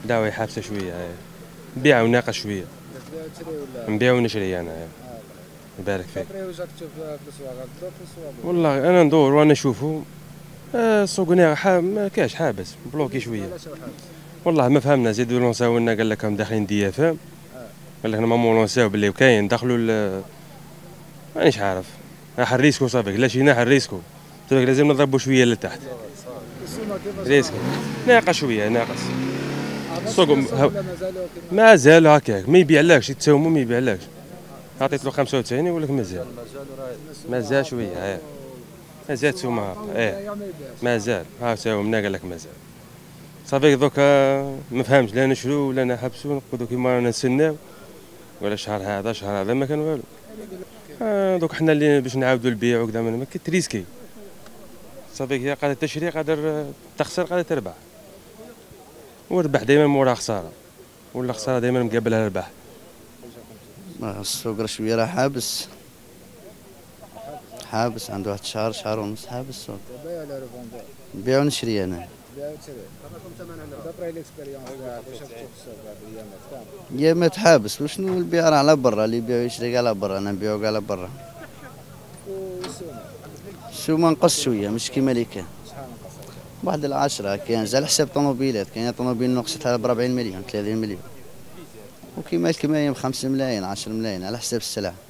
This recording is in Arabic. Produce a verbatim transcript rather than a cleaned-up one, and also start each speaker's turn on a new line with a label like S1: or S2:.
S1: داوي حابسه شويه، نبيع وناقص شويه.
S2: تبيع وتشري ولا؟
S1: نبيع ونشري انا.
S2: اه.
S1: يبارك فيك.
S2: صبري واش راك تشوف في الاسواق؟ تدور في الاسواق؟
S1: والله انا ندور وانا نشوفه. آه السوق هنا حاب ما كاش حابس بلوكي شويه.
S2: علاش حابس؟
S1: والله ما فهمنا، زيدوا لونساو لنا قال لك راهم داخلين ديافام.
S2: اه.
S1: قال لك مامون لونساو باللي كاين دخلوا مانيش عارف. حريسكو صافي لا شينا حريسكو. قلت لازم نضربوا شويه لتحت.
S2: السومه كيفاش؟
S1: ريسكي ناقص شويه ناقص. السوق
S2: السوق مازالوا كيما
S1: مازال هكاك ما يبيعلكش، يتساوموا ما يبيعلكش. عطيت له خمسة وتسعين يقول لك مازال. مازال شويه اه. مازال تسومها اه. مازال ها ساومنا قال لك مازال. صافي دوكا ما فهمش لا نشرو ولا نحبسو نقعدو كيما رانا نستناو. ولا شهر هذا شهر هذا ما كان والو. آه دوك حنا اللي باش نعاودو البيع وكذا ما كتريسكي. صافي هي قادر تشري قادر تخسر قادر تربح. والربح دائما مورا خساره، ولا خساره دائما مقابلها ربح.
S3: السوق راه شويه راه حابس حابس عنده واحد شهر شهر ونص حابس السوق.
S2: بايع ولا ريفوندور؟
S3: نبيع ونشري انا.
S2: تبيع وتشري. دابري ليكسبيريونس تاعك واش راك تشوف السوق هذه الايامات كامل؟
S3: ايامات حابس وشنو البيع راه على برا، اللي يبيع ويشري على برا، انا نبيعو على برا.
S2: والسومه؟
S3: السومه نقص شويه مش كيما اللي كان.
S2: شحال نقص؟
S3: واحد العشرة كاين على حساب طوموبيلات، كاين طوموبيل نقصتها ب أربعين مليون ثلاثين مليون، وكيما الكماين بخمسة ملايين عشرة ملايين على حساب السلعة.